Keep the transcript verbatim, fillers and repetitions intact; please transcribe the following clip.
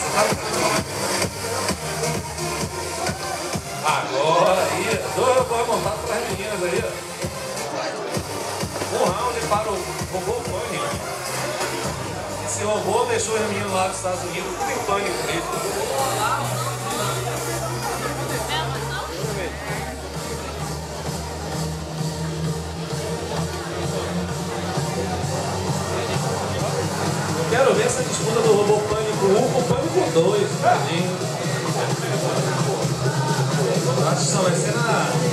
Agora aí, dois robôs montados para as meninas aí. Um round para o robô pânico. Esse robô deixou os meninos lá dos Estados Unidos tudo em pânico mesmo. Quero ver essa disputa do robô pânico um com o pânico dois, tadinho. Acho que só vai ser na